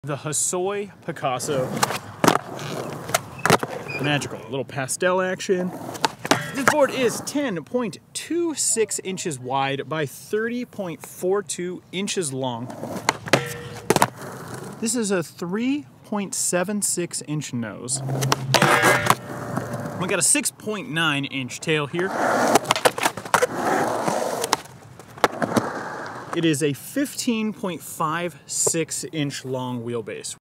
The HOSOI Picasso. Magical. Little pastel action. This board is 10.26 inches wide by 30.42 inches long. This is a 3.76 inch nose. We got a 6.9 inch tail here. It is a 15.56 inch long wheelbase.